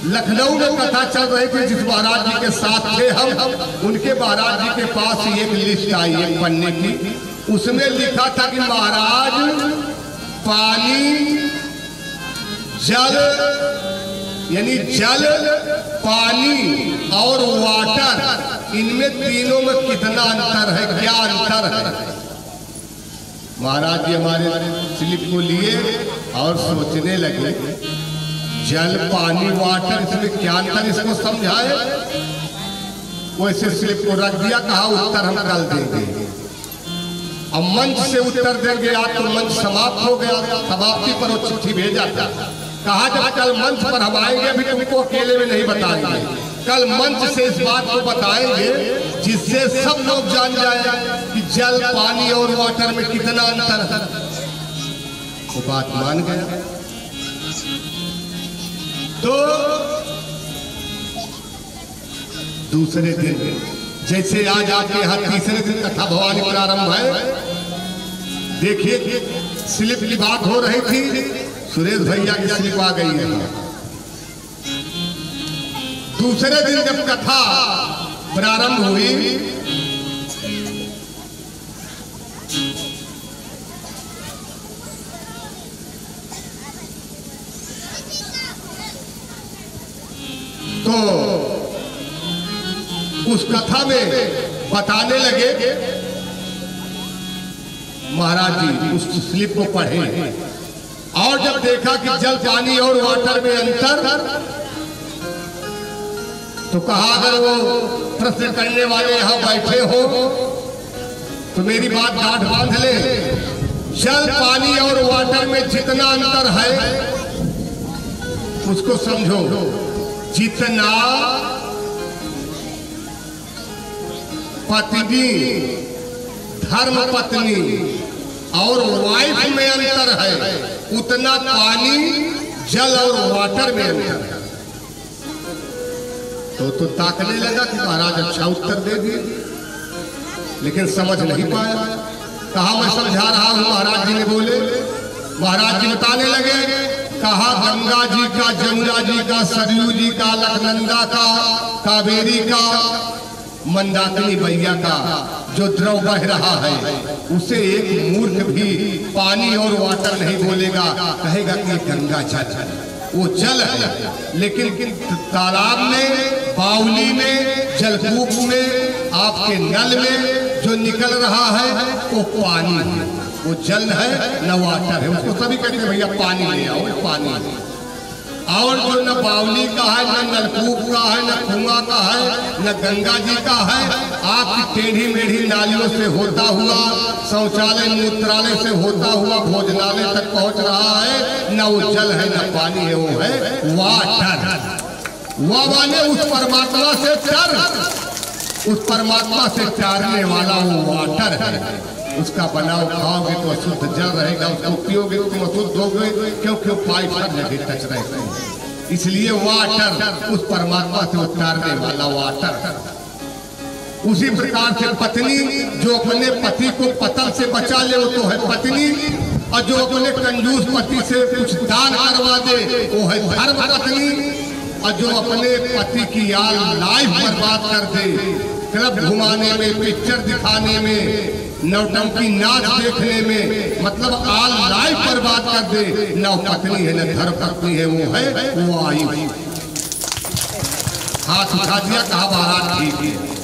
लखनऊ में कथा चल रही थी, जिस महाराज जी के साथ थे हम, उनके महाराज जी के पास एक लिस्ट आई एक पन्ने की, उसमें लिखा था कि महाराज पानी जल यानी जल पानी और वाटर, इनमें तीनों में कितना अंतर है, क्या अंतर है। महाराज जी हमारे स्लिप को लिए और सोचने लगे जल पानी वाटर इसमें क्या अंतर, इसको समझाए। वैसे स्लिप को रख दिया, कहा उत्तर हम कल देंगे। अब मंच से उत्तर देंगे आज तो मंच समाप्त हो गया, समाप्ति पर वो चिट्ठी भेजा था। कहा जब कल मंच पर हम आएंगे, अभी तुमको अकेले में नहीं बताएंगे, कल मंच से इस बात को बताएंगे जिससे सब लोग जान जाए कि जल पानी और वाटर में कितना अंतर है। वो बात मान गया। तो दूसरे दिन जैसे आज आपके यहाँ तीसरे दिन कथा भवानी प्रारंभ है, देखिए स्लिप की बात हो रही थी, सुरेश भैया की स्लिप आ गई है। दूसरे दिन जब कथा प्रारंभ हुई तो उस कथा में बताने लगे, महाराज जी उस स्लिप को पढ़े और जब देखा कि जल पानी और वाटर में अंतर, तो कहा अगर वो प्रश्न करने वाले यहां बैठे हो तो मेरी बात गांठ बांध ले। जल पानी और वाटर में जितना अंतर है उसको समझो। जितना पत्नी धर्म पत्नी और वाइफ में अंतर है, उतना पानी जल और वाटर में अंतर है। तो ताकने लगा कि महाराज अच्छा उत्तर दे दिए, लेकिन समझ नहीं पाया। कहा मैं समझा रहा हूं, महाराज जी ने बोले। महाराज जी बताने लगे, कहा गंगा जी का, जमुना जी का, सरयू जी का, लखनंदा का, कावेरी का, मंदाकिनी मैया का जो द्रव बह रहा है, उसे एक मूर्ख भी पानी और वाटर नहीं बोलेगा, कहेगा कि गंगा जल है, वो जल है। लेकिन तालाब में, बावली में, जलकूप में, आपके नल में जो निकल रहा है वो पानी है, वो जल है न वाटर है। उसको सभी कहते हैं भैया पानी ले आओ, पानी है। और जो न बावली का है, न नलकूप का है, न कुआं का है, न गंगा जी का है, आपकी टेढ़ी मेढ़ी नालियों से होता हुआ, शौचालय मूत्रालय से होता हुआ भोजनालय तक पहुंच रहा है, न वो जल है न पानी है, वो है वाटर। वह माने उस परमात्मा से तर, उस परमात्मा से तारने वाला वो वाटर है। उसका बनाओ खाओगे तो अशुद्ध जल रहेगा, उसको पियोगे तो अशुद्ध होगे, क्योंकि वो पाइप हर जगह टच रहते हैं। इसलिए वाटर उस परमात्मा से उतारने वाला वाटर। उसी प्रकार से पत्नी जो अपने पति को पतन से बचा ले वो तो है पत्नी, और जो अपने कंजूस पति से कुछ दान करवा दे वो है धर्म पत्नी, और जो अपने पति की यार लाइफ बर्बाद कर दे, क्लब घुमाने में, पिक्चर दिखाने में, नौटंकी नाच देखने में, मतलब आल लाइफ बर्बाद कर दे, न पत्नी है न धर्म पत्नी है, वो है वाइफ। हाथ उठा दिया, कहा महाराज ठीक है।